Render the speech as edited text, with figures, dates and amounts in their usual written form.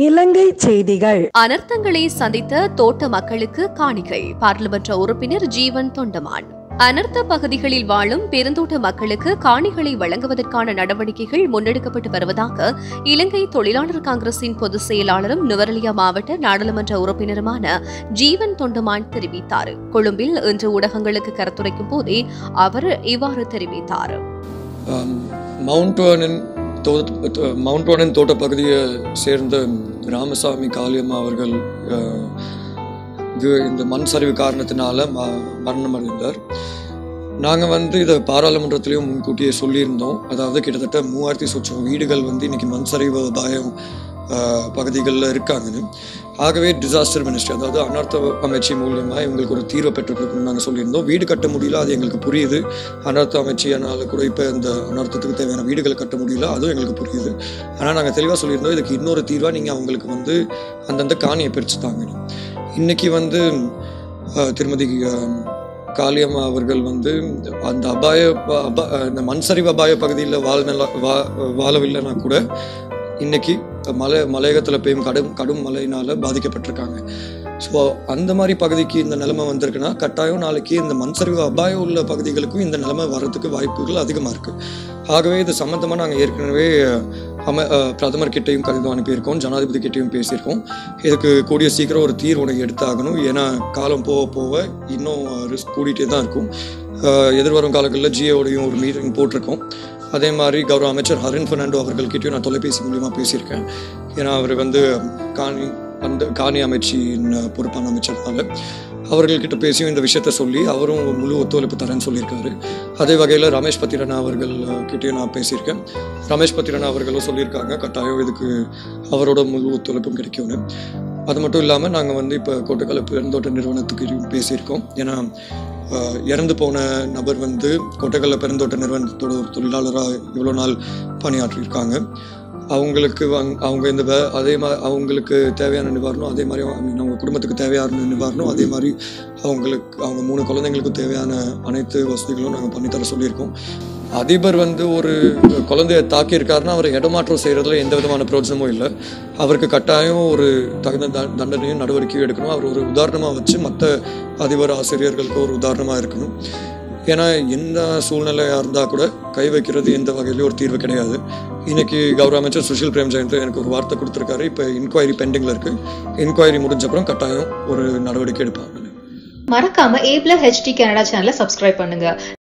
இலங்கை செய்திகள். அனர்த்தங்களை சந்தித்த தோட்ட மக்களுக்கு காணிக்கை. பாராளுமன்ற உறுப்பினர் ஜீவன் தொண்டமான். அனர்த்த பகுதிகளில் வாழும் பெருந்தோட்ட மக்களுக்கு காணிகளை வழங்குவதற்கான நடவடிக்கைகள் முன்னெடுக்கப்பட்டு வருவதாக இலங்கை தொழிலாளர் காங்கிரசின் பொதுச் செயலாளரும் நுவரெலியா மாவட்ட நாடாளுமன்ற உறுப்பினருமான ஜீவன் தொண்டமான் தெரிவித்தார். கொழும்பில் இன்று ஊடகங்களுக்கு கருத்துரைக்கும் போதே அவர் இவ்வாறு தெரிவித்தார். மவுண்ட் வார்டன் தோட்ட பகுதியை சேர்ந்த ராமசாமி காளியம்மா அவர்கள் இந்த மண் சரிவு காரணத்தினால மரணம் அடைந்தார். நாங்கள் இதை பாராளுமன்றத்திலையும் முன்கூட்டியே சொல்லியிருந்தோம். அதாவது கிட்டத்தட்ட 3000 சொச்சம் வீடுகள் இன்னைக்கு மண் சரிவு அபாயம் பகுதிகளில் இருக்காங்கன்னு. ஆகவே டிசாஸ்டர் மினிஸ்ட்ரி, அதாவது அனர்த்த அமைச்சு மூலியமாக இவங்களுக்கு ஒரு தீர்வை பெற்றுக் கொடுக்கணும்னு நாங்கள் சொல்லியிருந்தோம். வீடு கட்ட முடியல, அது எங்களுக்கு புரியுது. அனர்த்த அமைச்சியானால கூட இப்போ இந்த அனர்த்தத்துக்கு தேவையான வீடுகள் கட்ட முடியல, அதுவும் எங்களுக்கு புரியுது. ஆனால் நாங்கள் தெளிவாக சொல்லியிருந்தோம், இதுக்கு இன்னொரு தீர்வாக நீங்கள் அவங்களுக்கு அந்தந்த காணியை பிரித்து தாங்கணும். இன்னைக்கு திருமதி காளியம்மா அவர்கள் அந்த இந்த மண் சரிவு அபாய பகுதியில் வாழவில்லைன்னா கூட இன்னைக்கு மலையகத்தில் பெய்யும் கடும் மழையினால பாதிக்கப்பட்டிருக்காங்க. ஸோ அந்த மாதிரி பகுதிக்கு இந்த நிலைமை வந்திருக்குன்னா கட்டாயம் நாளைக்கு இந்த மண் சரிவு அபாயம் உள்ள பகுதிகளுக்கும் இந்த நிலைமை வர்றதுக்கு வாய்ப்புகள் அதிகமாக இருக்குது. ஆகவே இது சம்மந்தமாக நாங்கள் ஏற்கனவே பிரதமர்கிட்டையும் கடிதம் அனுப்பியிருக்கோம், ஜனாதிபதி கிட்டையும் பேசியிருக்கோம். இதுக்கு கூடிய சீக்கிரம் ஒரு தீர்வு எடுத்தாகணும். ஏன்னா காலம் போக போக இன்னும் ரிஸ்க் கூடிகிட்டே தான் இருக்கும். எதிர்வரும் காலங்களில் ஜியோடையும் ஒரு மீட்டிங் போட்டிருக்கோம். அதே மாதிரி கௌரவ அமைச்சர் ஹரின் பெர்னாண்டோ அவர்கள்கிட்டையும் நான் தொலைபேசி மூலியமாக பேசியிருக்கேன். ஏன்னா அவர் காணி அமைச்சின் பொறுப்பான அமைச்சர்னால அவர்கள்கிட்ட பேசியும் இந்த விஷயத்த சொல்லி அவரும் முழு ஒத்துழைப்பு தரேன்னு சொல்லியிருக்காரு. அதே வகையில் ரமேஷ் பத்திரனா அவர்கள்கிட்டையும் நான் பேசியிருக்கேன். ரமேஷ் பத்திரனா அவர்களும் சொல்லியிருக்காங்க கட்டாயம் இதுக்கு அவரோட முழு ஒத்துழைப்பும் கிடைக்கும்னு. அது மட்டும் இல்லாமல் நாங்கள் இப்போ கோட்டக்கலை பெருந்தோட்ட நிறுவனத்துக்கு பேசியிருக்கோம். ஏன்னா இறந்து போன நபர் கோட்டக்கலை பெருந்தோட்ட நிறுவனத்தோட ஒரு தொழிலாளராக இவ்வளோ நாள் பணியாற்றியிருக்காங்க. அவங்களுக்கு அவங்களுக்கு தேவையான நிவாரணம், அதே மாதிரி அவங்க குடும்பத்துக்கு தேவையான நிவாரணம், அதே மாதிரி அவங்க 3 குழந்தைங்களுக்கும் தேவையான அனைத்து வசதிகளும் நாங்கள் பண்ணித்தர சொல்லியிருக்கோம். அதிபர் ஒரு குழந்தையை தாக்கியிருக்காருன்னா அவர் இடமாற்றம் செய்கிறதுல எந்த விதமான பிரோஜனமும் இல்லை. அவருக்கு கட்டாயம் ஒரு தகுந்த தண்டனையும் நடவடிக்கையும் எடுக்கணும். அவர் ஒரு உதாரணமாக வச்சு மற்ற அதிபர் ஆசிரியர்களுக்கு ஒரு உதாரணமாக இருக்கணும். ஏன்னா எந்த சூழ்நிலையாக இருந்தால் கூட கை வைக்கிறது எந்த வகையிலையும் ஒரு தீர்வு கிடையாது. இன்னைக்கு கௌரவ அமைச்சர் சுஷில் பிரேம்ஜெயந்த் எனக்கு ஒரு வார்த்தை கொடுத்துருக்காரு. இப்போ இன்கொயரி பெண்டிங்கில் இருக்குது. இன்கொயரி முடிஞ்சப்பறம் கட்டாயம் ஒரு நடவடிக்கை எடுப்பாங்க. மறக்காம A+ HD கனடா சேனலை சப்ஸ்கிரைப் பண்ணுங்க.